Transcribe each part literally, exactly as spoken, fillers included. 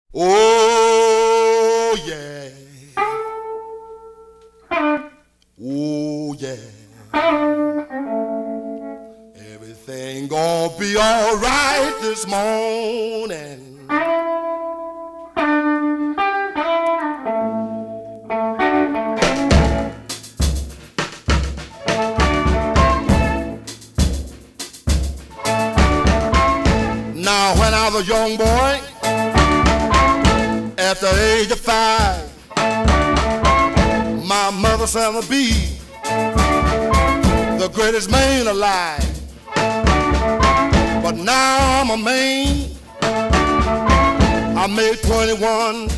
Oh yeah, oh yeah, everything gonna be all right this morning. Now when I was a young boy, at the age of five, my mother said I'd be the greatest man alive. But now I'm a man, I made twenty-one.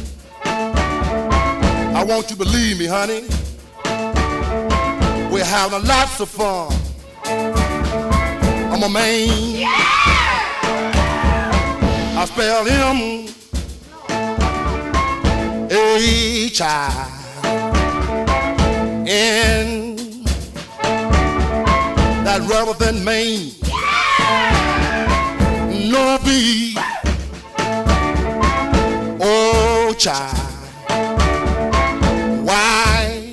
I want you to believe me, honey, we're having lots of fun. I'm a man, yeah! I spell him H I N, that rubber than Maine, yeah! No B, oh child, why,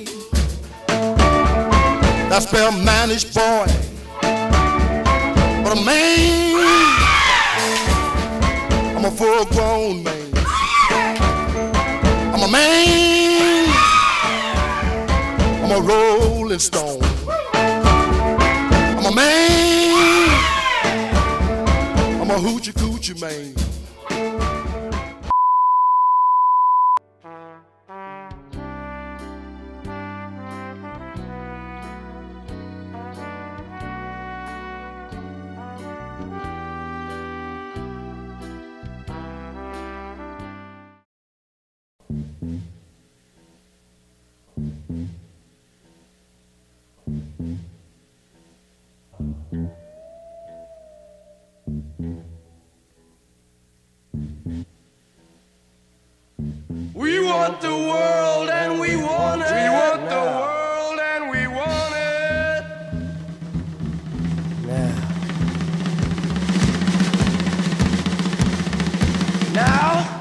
that spell mannish boy, but a man, I'm a full grown man. I'm a man, I'm a rolling stone. I'm a man, I'm a hoochie coochie man. We want the world and we want it. We want the world and we want it. Now. Now.